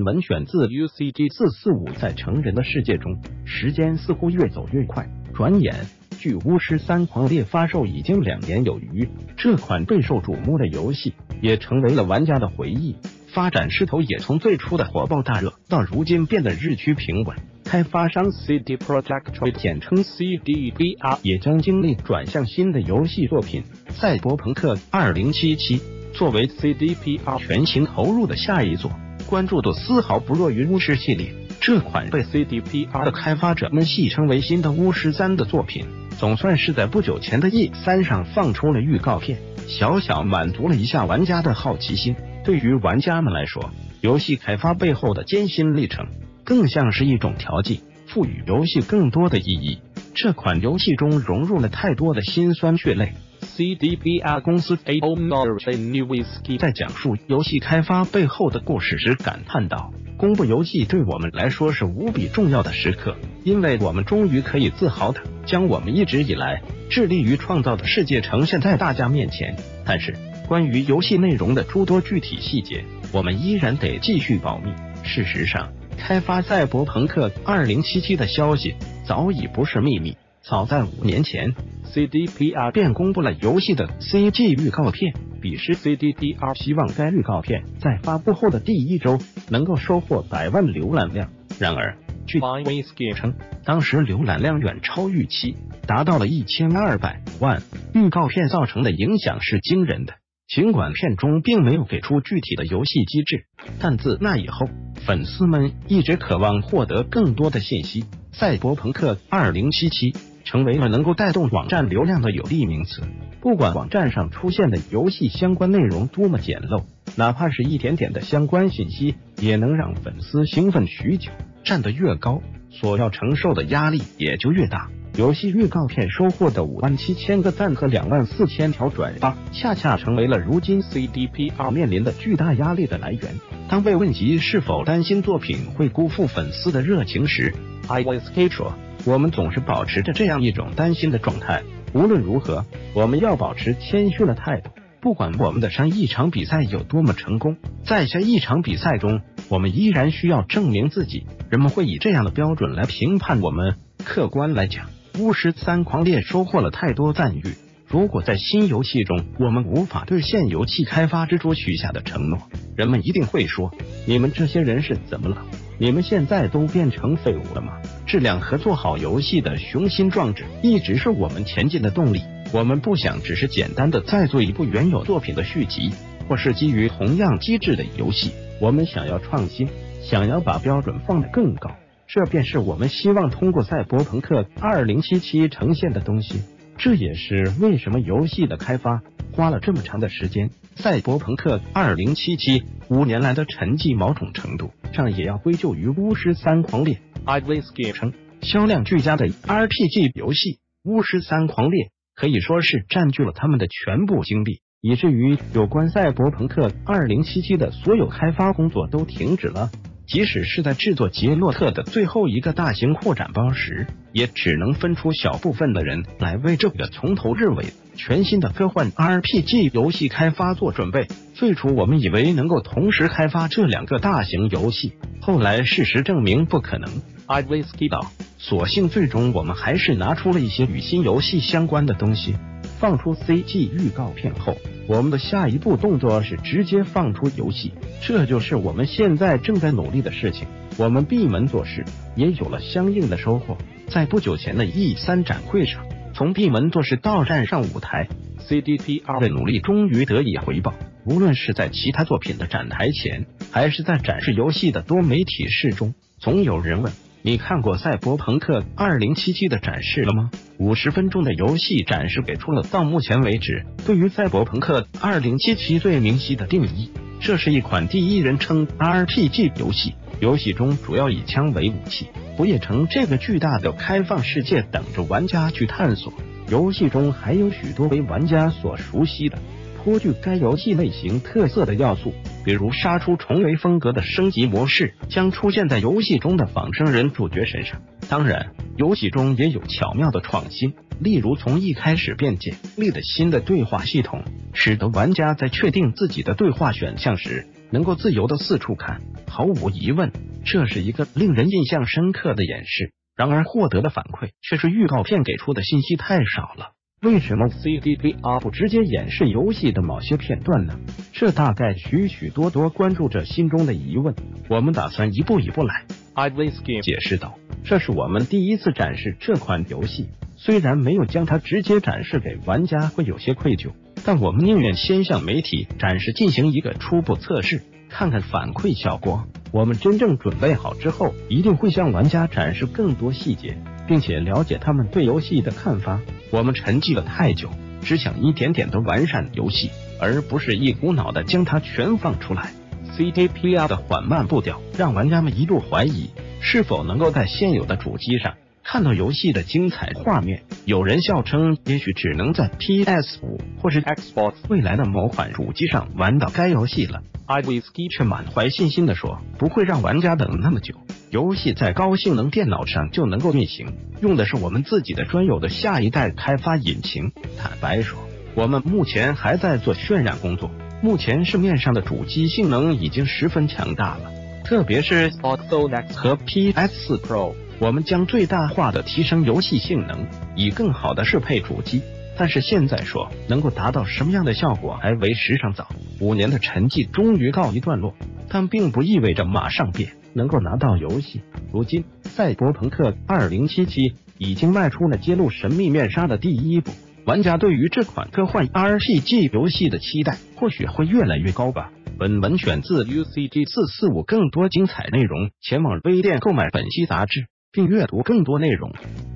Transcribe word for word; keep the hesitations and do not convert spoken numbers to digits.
文选自 U C G 四四五。在成人的世界中，时间似乎越走越快，转眼距《巫师三狂猎》发售已经两年有余，这款备受瞩目的游戏也成为了玩家的回忆。发展势头也从最初的火爆大热，到如今变得日趋平稳。开发商 C D Projekt Red 简称 C D P R 也将精力转向新的游戏作品《赛博朋克二零七七》，作为 C D P R 全情投入的下一作，关注度丝毫不弱于巫师系列。这款被 C D P R 的开发者们戏称为新的巫师三的作品，总算是在不久前的 E 三 上放出了预告片，小小满足了一下玩家的好奇心。对于玩家们来说，游戏开发背后的艰辛历程更像是一种调剂，赋予游戏更多的意义。这款游戏中融入了太多的辛酸血泪。C D P R 公司 A O M Nowski 在讲述游戏开发背后的故事时感叹道：公布游戏对我们来说是无比重要的时刻，因为我们终于可以自豪地将我们一直以来致力于创造的世界呈现在大家面前。但是关于游戏内容的诸多具体细节，我们依然得继续保密。事实上，开发赛博朋克二零七七的消息早已不是秘密，早在五年前 C D P R 便公布了游戏的 C G 预告片。彼时 C D P R 希望该预告片在发布后的第一周能够收获百万浏览量，然而据 Nowski 称，当时浏览量远超预期，达到了一千二百万。预告片造成的影响是惊人的，尽管片中并没有给出具体的游戏机制，但自那以后，粉丝们一直渴望获得更多的信息。赛博朋克二零七七成为了能够带动网站流量的有力名词。不管网站上出现的游戏相关内容多么简陋，哪怕是一点点的相关信息，也能让粉丝兴奋许久。站得越高，所要承受的压力也就越大。游戏预告片收获的五万七千个赞和两万四千条转发，恰恰成为了如今 C D P R 面临的巨大压力的来源。当被问及是否担心作品会辜负粉丝的热情时， Nowski 说：我们总是保持着这样一种担心的状态。无论如何，我们要保持谦虚的态度。不管我们的上一场比赛有多么成功，在下一场比赛中，我们依然需要证明自己。人们会以这样的标准来评判我们。客观来讲，巫师三狂猎收获了太多赞誉。如果在新游戏中我们无法兑现游戏开发之初许下的承诺，人们一定会说：你们这些人是怎么了？你们现在都变成废物了吗？质量和做好游戏的雄心壮志一直是我们前进的动力。我们不想只是简单的再做一部原有作品的续集，或是基于同样机制的游戏。我们想要创新，想要把标准放得更高。这便是我们希望通过赛博朋克二零七七呈现的东西。这也是为什么游戏的开发花了这么长的时间。赛博朋克二零七七五年来的沉寂，某种程度上也要归咎于巫师三狂猎。Nowski 称，销量俱佳的 R P G 游戏巫师三狂猎可以说是占据了他们的全部精力，以至于有关赛博朋克二零七七的所有开发工作都停止了。即使是在制作杰洛特的最后一个大型扩展包时，也只能分出小部分的人来为这个从头至尾全新的科幻 R P G 游戏开发做准备。最初我们以为能够同时开发这两个大型游戏，后来事实证明不可能。Nowski 道，所幸最终我们还是拿出了一些与新游戏相关的东西。放出 C G 预告片后，我们的下一步动作是直接放出游戏，这就是我们现在正在努力的事情。我们闭门做事，也有了相应的收获。在不久前的 E 三 展会上，从闭门做事到站上舞台， C D P R 的努力终于得以回报。无论是在其他作品的展台前，还是在展示游戏的多媒体室中，总有人问：你看过赛博朋克二零七七的展示了吗？五十分钟的游戏展示给出了到目前为止对于赛博朋克二零七七最明晰的定义。这是一款第一人称 R P G 游戏，游戏中主要以枪为武器，不夜城这个巨大的开放世界等着玩家去探索。游戏中还有许多为玩家所熟悉的颇具该游戏类型特色的要素，比如杀出重围风格的升级模式将出现在游戏中的仿生人主角身上。当然，游戏中也有巧妙的创新，例如从一开始便建立的新的对话系统，使得玩家在确定自己的对话选项时能够自由的四处看。毫无疑问，这是一个令人印象深刻的演示。然而获得的反馈却是预告片给出的信息太少了。为什么 C D P R 不直接演示游戏的某些片段呢？这大概许许多多关注者心中的疑问。我们打算一步一步来。iWhisky 解释道，这是我们第一次展示这款游戏，虽然没有将它直接展示给玩家会有些愧疚，但我们宁愿先向媒体展示进行一个初步测试，看看反馈效果。我们真正准备好之后，一定会向玩家展示更多细节，并且了解他们对游戏的看法。我们沉寂了太久，只想一点点的完善游戏，而不是一股脑的将它全放出来。C D P R 的缓慢步调让玩家们一度怀疑是否能够在现有的主机上看到游戏的精彩画面。有人笑称也许只能在 P S 五 或是 Xbox 未来的某款主机上玩到该游戏了。iWhisky 却满怀信心地说，不会让玩家等那么久，游戏在高性能电脑上就能够运行，用的是我们自己的专有的下一代开发引擎。坦白说，我们目前还在做渲染工作，目前市面上的主机性能已经十分强大了，特别是 Xbox One X 和 P S 四 Pro， 我们将最大化的提升游戏性能，以更好的适配主机。但是现在说能够达到什么样的效果还为时尚早。五年的沉寂终于告一段落，但并不意味着马上便能够拿到游戏。如今赛博朋克二零七七已经迈出了揭露神秘面纱的第一步，玩家对于这款科幻 R P G 游戏的期待或许会越来越高吧。本文选自 U C G 四四五，更多精彩内容前往微店购买本期杂志并阅读更多内容。